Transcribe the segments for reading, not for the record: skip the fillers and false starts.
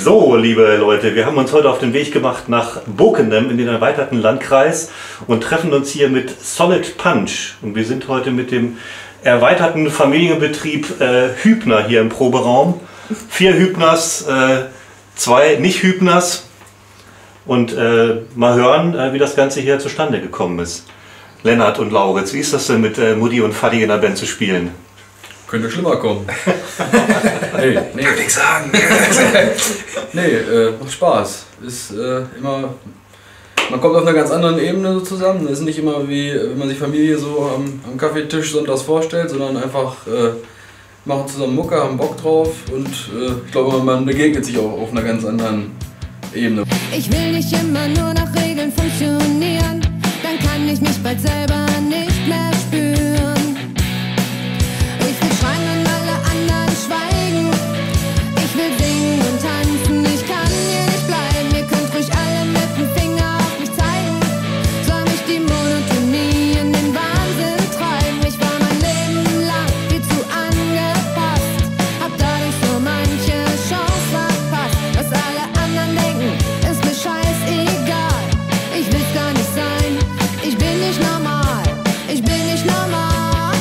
So, liebe Leute, wir haben uns heute auf den Weg gemacht nach Bockenem in den erweiterten Landkreis und treffen uns hier mit Solid Punch. Und wir sind heute mit dem erweiterten Familienbetrieb Hübner hier im Proberaum. 4 Hübners, 2 Nicht-Hübners und mal hören, wie das Ganze hier zustande gekommen ist. Lennart und Lauritz, wie ist das denn mit Mutti und Vati in der Band zu spielen? Könnte schlimmer kommen. Nee. Kann ich sagen. Macht Spaß. Ist immer. Man kommt auf einer ganz anderen Ebene so zusammen. Es ist nicht immer wie wenn man sich Familie so am Kaffeetisch sonntags vorstellt, sondern einfach machen zusammen Mucke, haben Bock drauf und ich glaube, man begegnet sich auch auf einer ganz anderen Ebene. Ich will nicht immer nur nach Regeln funktionieren, dann kann ich mich bald selber nicht mehr spüren. Ich will schreien und alle anderen schweigen. Ich will singen und tanzen, ich kann hier nicht bleiben. Ihr könnt ruhig alle mit dem Finger auf mich zeigen. Soll mich die Monotonie in den Wahnsinn treiben. Ich war mein Leben lang viel zu angepasst, hab dadurch so manche Chance verpasst. Was alle anderen denken, ist mir scheißegal. Ich will's gar nicht sein, ich bin nicht normal. Ich bin nicht normal.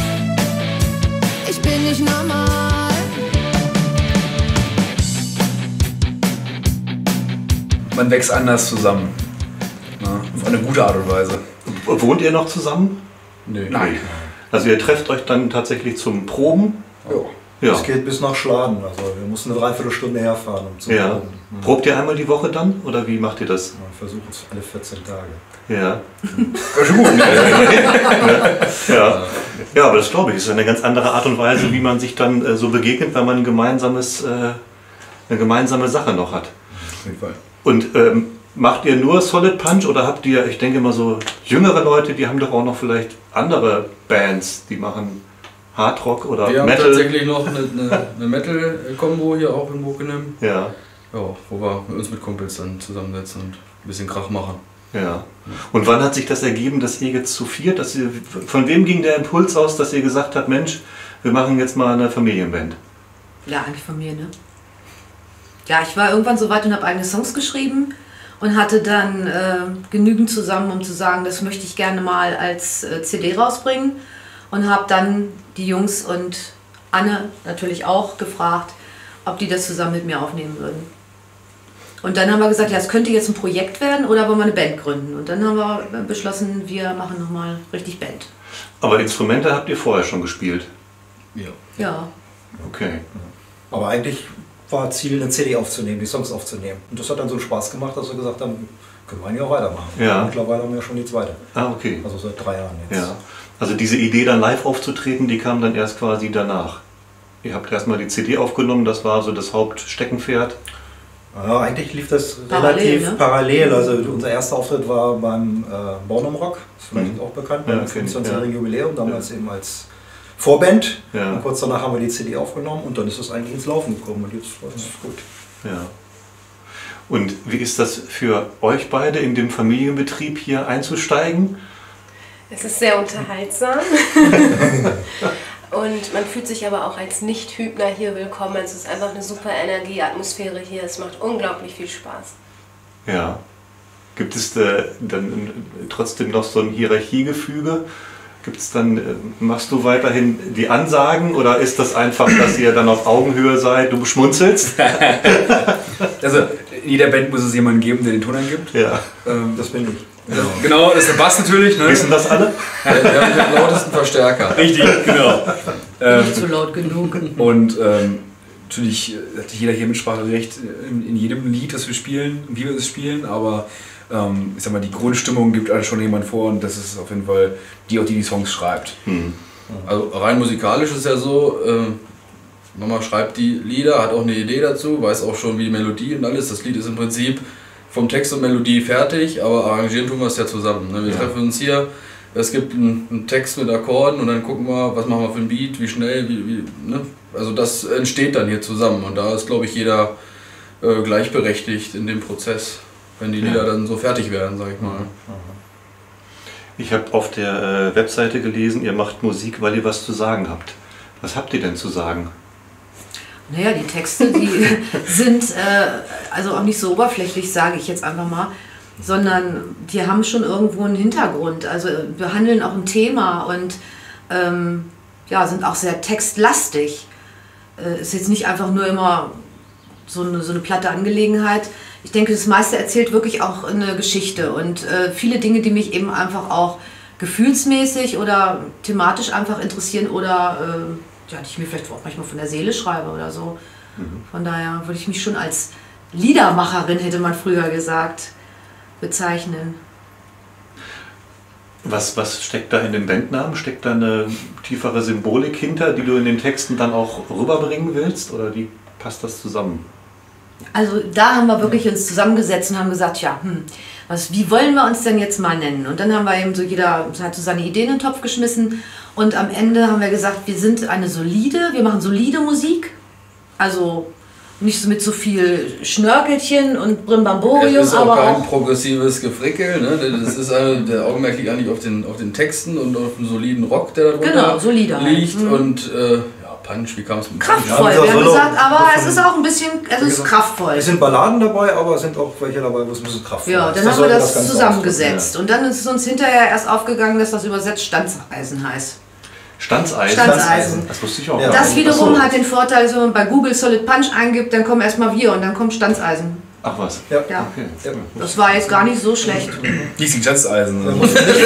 Ich bin nicht normal. Man wächst anders zusammen. Na, auf eine gute Art und Weise. Wohnt ihr noch zusammen? Nee. Nein. Also ihr trefft euch dann tatsächlich zum Proben? Ja. Es geht bis nach Schladen. Also wir mussten eine Dreiviertelstunde herfahren, um zu Ja. proben. Probt ihr einmal die Woche dann? Oder wie macht ihr das? Man versucht es alle 14 Tage. Ja. War schon gut, ne? Ja. Ja, aber das glaube ich, ist eine ganz andere Art und Weise, wie man sich dann so begegnet, weil man ein eine gemeinsame Sache noch hat. Auf jeden Fall. Und macht ihr nur Solid Punch oder habt ihr, ich denke mal so jüngere Leute, die haben doch auch noch vielleicht andere Bands, die machen Hardrock oder Wir haben Metal? tatsächlich noch eine Metal-Kombo hier auch in Bockenem. Ja, Ja, wo wir uns mit Kumpels dann zusammensetzen und ein bisschen Krach machen. ja. Und wann hat sich das ergeben, dass ihr jetzt zu viert, von wem ging der Impuls aus, dass ihr gesagt habt, Mensch, wir machen jetzt mal eine Familienband? Ja, eigentlich von mir, ne? Ja, ich war irgendwann so weit und habe eigene Songs geschrieben und hatte dann genügend zusammen, um zu sagen, das möchte ich gerne mal als CD rausbringen. Und habe dann die Jungs und Anne natürlich auch gefragt, ob die das zusammen mit mir aufnehmen würden. Und dann haben wir gesagt, ja, es könnte jetzt ein Projekt werden oder wollen wir eine Band gründen. Und dann haben wir beschlossen, wir machen nochmal richtig Band. Aber Instrumente habt ihr vorher schon gespielt? Ja. Ja. Okay. Aber eigentlich war Ziel, eine CD aufzunehmen, die Songs aufzunehmen. Und das hat dann so Spaß gemacht, dass wir gesagt haben, können wir eigentlich auch weitermachen. Ja. Mittlerweile haben wir schon die zweite. Ah, okay. Also seit 3 Jahren jetzt. Ja. Also diese Idee dann live aufzutreten, die kam dann erst quasi danach. Ihr habt erstmal die CD aufgenommen, das war so das Hauptsteckenpferd. Ja, eigentlich lief das Parallel, relativ ne? parallel. Also unser erster Auftritt war beim Bornum Rock, ist vielleicht auch bekannt, Ja, beim kenn ich, 25-jährigen Jubiläum, damals eben als Vorband. Ja. Und kurz danach haben wir die CD aufgenommen und dann ist es eigentlich ins Laufen gekommen und jetzt läuft es gut. Ja. Und wie ist das für euch beide in dem Familienbetrieb hier einzusteigen? Es ist sehr unterhaltsam und man fühlt sich aber auch als Nicht-Hübner hier willkommen. Es ist einfach eine super Energie, Atmosphäre hier. Es macht unglaublich viel Spaß. Ja. Gibt es dann trotzdem noch so ein Hierarchiegefüge? Gibt's dann, machst du weiterhin die Ansagen oder ist das einfach, dass ihr dann auf Augenhöhe seid, du schmunzelst? Also in jeder Band muss es jemanden geben, der den Ton angibt. Ja. Das bin ich. Genau, das ist der Bass natürlich. Ne? Wissen das alle? Wir haben den lautesten Verstärker. Richtig, genau. Nicht so laut genug. Und natürlich hat jeder hier Mitspracherecht in jedem Lied, das wir spielen, wie wir es spielen, aber ich sag mal, die Grundstimmung gibt halt schon jemand vor und das ist auf jeden Fall die Songs schreibt. Hm. Also rein musikalisch ist es ja so, Mama schreibt die Lieder, hat auch eine Idee dazu, weiß auch schon wie die Melodie und alles. Das Lied ist im Prinzip vom Text und Melodie fertig, aber arrangieren tun wir es ja zusammen. Ne? Wir treffen uns hier, es gibt einen Text mit Akkorden und dann gucken wir, was machen wir für ein Beat, wie schnell, ne? Also das entsteht dann hier zusammen und da ist, glaube ich, jeder gleichberechtigt in dem Prozess, wenn die Lieder dann so fertig werden, sag ich mal. Ich habe auf der Webseite gelesen, ihr macht Musik, weil ihr was zu sagen habt. Was habt ihr denn zu sagen? Naja, die Texte, die sind also auch nicht so oberflächlich, sage ich jetzt einfach mal, sondern die haben schon irgendwo einen Hintergrund. Also behandeln auch ein Thema und ja, sind auch sehr textlastig. Ist jetzt nicht einfach nur immer so eine platte Angelegenheit. Ich denke, das meiste erzählt wirklich auch eine Geschichte und viele Dinge, die mich eben einfach auch gefühlsmäßig oder thematisch einfach interessieren oder ja, die ich mir vielleicht auch manchmal von der Seele schreibe oder so. Von daher würde ich mich schon als Liedermacherin, hätte man früher gesagt, bezeichnen. Was steckt da in den Bandnamen? Steckt da eine tiefere Symbolik hinter, die du in den Texten dann auch rüberbringen willst? Oder wie passt das zusammen? Also da haben wir wirklich uns zusammengesetzt und haben gesagt, ja, wie wollen wir uns denn jetzt mal nennen? Und dann haben wir eben so, jeder hat so seine Ideen in den Topf geschmissen und am Ende haben wir gesagt, wir machen solide Musik, also nicht so mit so viel Schnörkelchen und Brimbamborium, Es ist auch aber kein auch progressives Gefrickel, ne? Das ist der Augenmerk liegt eigentlich auf den Texten und auf dem soliden Rock, der da Genau, drunter solider liegt halt. und Punch, wie kam es mit kraftvoll. Ja, Wir haben Solo- gesagt, aber es ist auch ein bisschen, es ist kraftvoll. Es sind Balladen dabei, aber es sind auch welche dabei, wo es ein bisschen kraftvoll Ja, ist. dann haben wir sollte das Ganze zusammengesetzt und dann ist es uns hinterher erst aufgegangen, dass das übersetzt Standseisen heißt. Standseisen? Standseisen. Das wusste ich auch. Ja. gar Das nicht. wiederum Ach so. hat den Vorteil, wenn man bei Google Solid Punch eingibt, dann kommen erstmal wir und dann kommt Standseisen. Ach was. Ja. Ja, Okay. Ja. das war jetzt gar nicht so schlecht. Nicht die Chanceisen. Ne?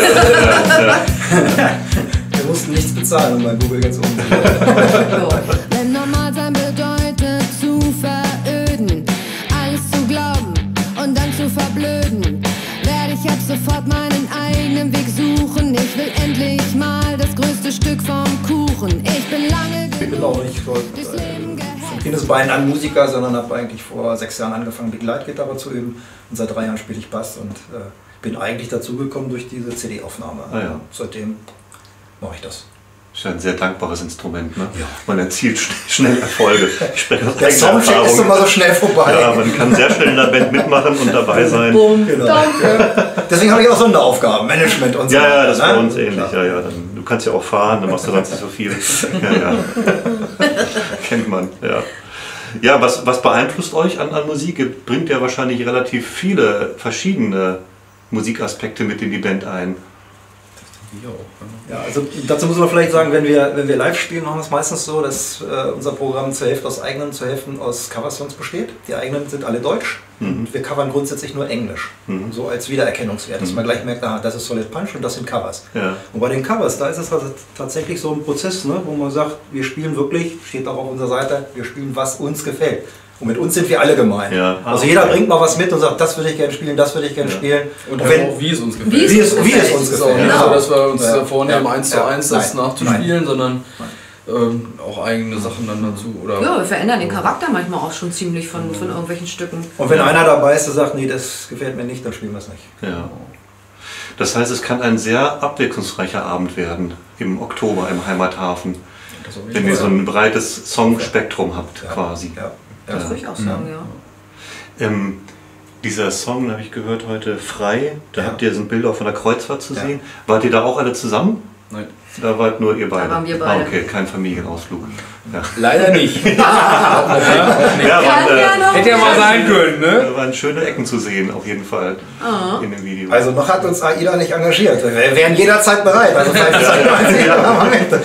Wir mussten nichts bezahlen, um bei Google jetzt umzugehen. Ja. Wenn normal sein bedeutet zu veröden, alles zu glauben und dann zu verblöden, werde ich ab sofort meinen eigenen Weg suchen. Ich will endlich mal das größte Stück vom Kuchen. Ich bin lange Ich bin genug auch nicht von durchs Leben gehetzt. Kindesbeinen an Musiker, sondern habe eigentlich vor 6 Jahren angefangen, Begleitgitarre zu üben. Und seit 3 Jahren spiele ich Bass und bin eigentlich dazugekommen durch diese CD-Aufnahme. Ah, ja. Seitdem mache ich das. Das ist ja ein sehr dankbares Instrument. Ne? Ja. Man erzielt schnell Erfolge. Ich spreche aus Der eigener Soundcheck ist Erfahrung. immer so schnell vorbei. Ja, man kann sehr schnell in der Band mitmachen und dabei sein. Bumm, Genau. danke. Deswegen habe ich auch Sonderaufgaben, Management und so. Ja, ja, das ist ne? bei uns ähnlich. Ja, ja, du kannst ja auch fahren, dann machst du sonst nicht so viel. Ja, ja. Kennt man, ja. Ja, was beeinflusst euch an Musik? Ihr bringt ja wahrscheinlich relativ viele verschiedene Musikaspekte mit in die Band ein. Ja, also dazu muss man vielleicht sagen, wenn wir live spielen, machen wir es meistens so, dass unser Programm zur Hälfte aus eigenen, zur Hälfte aus Coversongs besteht. Die eigenen sind alle deutsch und wir covern grundsätzlich nur Englisch. So als Wiedererkennungswert, dass man gleich merkt, aha, das ist Solid Punch und das sind Covers. Ja. Und bei den Covers, da ist es also tatsächlich so ein Prozess, ne, wo man sagt, wir spielen wirklich, steht auch auf unserer Seite, wir spielen, was uns gefällt. Und mit uns sind wir alle gemeint. Ja. Also jeder bringt mal was mit und sagt, das würde ich gerne spielen, das würde ich gerne spielen. Und Und halt auch, wie es uns gefällt. Wie es wie es uns Es ist auch gefällt. nicht Genau. so, dass wir uns Ja. vornehmen, Ja. 1:1 das Nein. nachzuspielen, sondern auch eigene Sachen dann dazu. Oder Ja, wir verändern den Charakter manchmal auch schon ziemlich von irgendwelchen Stücken. Und wenn einer dabei ist, der sagt, nee, das gefällt mir nicht, dann spielen wir es nicht. Ja. Das heißt, es kann ein sehr abwechslungsreicher Abend werden im Oktober im Heimathafen, das auf jeden wenn ihr Fall. so ein breites Songspektrum habt quasi. Ja. Das würde ich auch sagen, ja. Dieser Song, habe ich gehört heute, Frei, da Ja. habt ihr so ein Bild auch von der Kreuzfahrt zu Ja. sehen. Wart ihr da auch alle zusammen? Nein. Da wart nur ihr beide? waren wir beide. Ah, okay, kein Familienausflug. Ja, Leider nicht. ja Kann ja noch. Hätte ja mal sein können, ne? da waren schöne Ecken zu sehen, auf jeden Fall, in dem Video. Also noch hat uns AIDA nicht engagiert. Wir wären jederzeit bereit. Also vielleicht jeder möchte.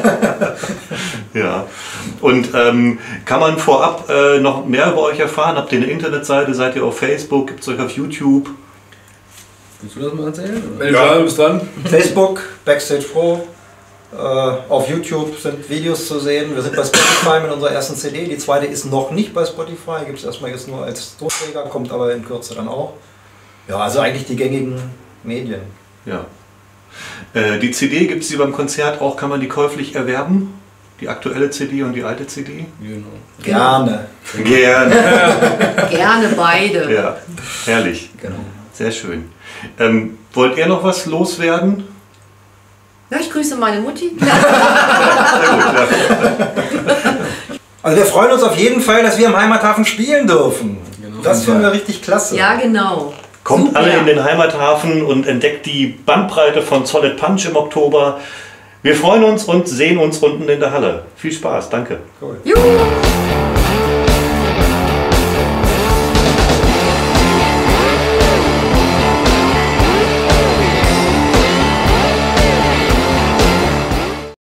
Ja. Und kann man vorab noch mehr über euch erfahren? Habt ihr eine Internetseite? Seid ihr auf Facebook? Gibt es euch auf YouTube? Willst du das mal erzählen? Ja, du bist dran. Facebook, Backstage Pro. Auf YouTube sind Videos zu sehen. Wir sind bei Spotify mit unserer ersten CD. Die zweite ist noch nicht bei Spotify. Gibt es erstmal jetzt nur als Tonträger, kommt aber in Kürze dann auch. Ja, also eigentlich die gängigen Medien. Ja. Die CD gibt es die beim Konzert auch, kann man die käuflich erwerben? Die aktuelle CD und die alte CD? Genau. Gerne. Gerne. Gerne beide. Ja, herrlich. Genau. Sehr schön. Wollt ihr noch was loswerden? Ja, ich grüße meine Mutti. Sehr gut, ja. Also wir freuen uns auf jeden Fall, dass wir im Heimathafen spielen dürfen. Genau. Das finden wir richtig klasse. Ja, genau. Kommt Super. alle in den Heimathafen und entdeckt die Bandbreite von Solid Punch im Oktober. Wir freuen uns und sehen uns unten in der Halle. Viel Spaß, danke. Cool. Juhu.